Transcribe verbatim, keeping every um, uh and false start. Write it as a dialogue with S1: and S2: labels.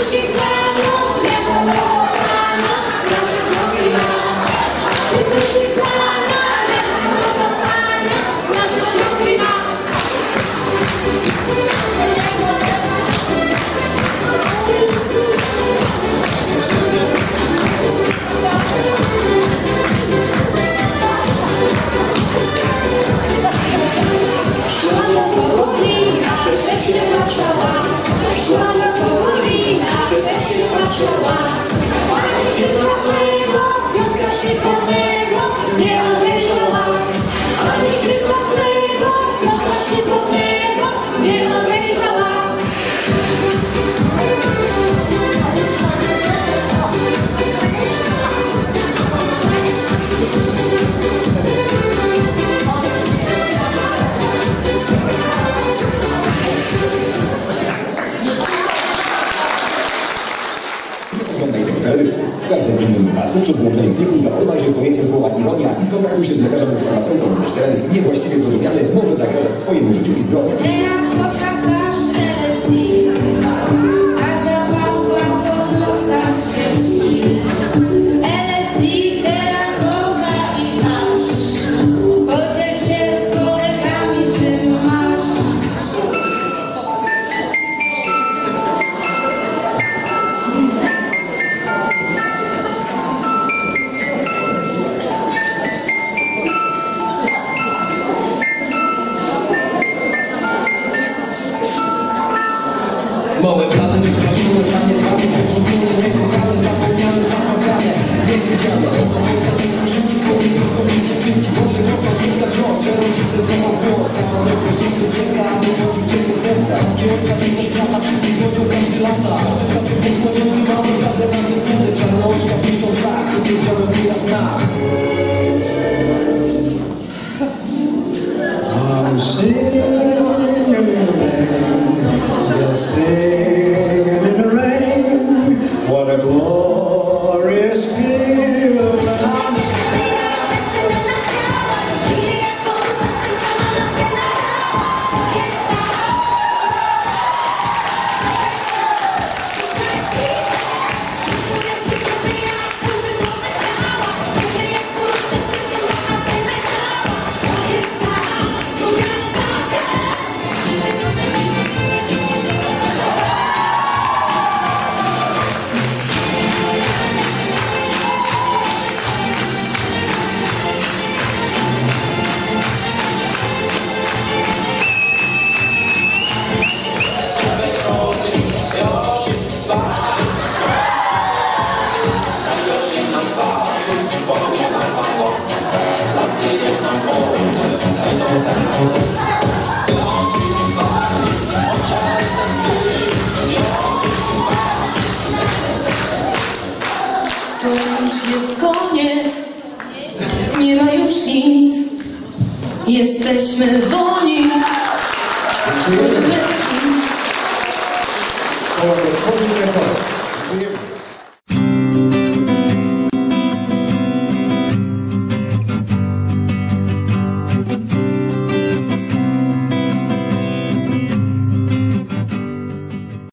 S1: W każdym innym wypadku przed włączeniem klipu zapoznaj się z pojęciem słowa ironia i skontaktuj się z lekarzem lub farmaceutą, gdyż teledysk niewłaściwie zrozumiany może zagrażać Twojemu życiu i zdrowiu.
S2: Małe plany, niestraszone, zaniedbane, porządzone, niekochane, zapomniane, zapomniane, niewidziane. Ostatnie skuszenie, sposób, kończycie dzięki Boże, chłopa spotkać noc, że rodzice są w głos. Samolot prożynny wieka, wychodził cienie serca. Kierowca, czy też brata, wszyscy gonią każdy lata. Każdy tacy pokłoniony, mamy radę na ten pędzę. Czarna oczka piszczą tak, że wiedziałem wyraz na.
S3: I'm singing in the rain, just singing in the rain. What a glorious feeling.
S4: To już jest koniec, nie ma już nic, jesteśmy wolni.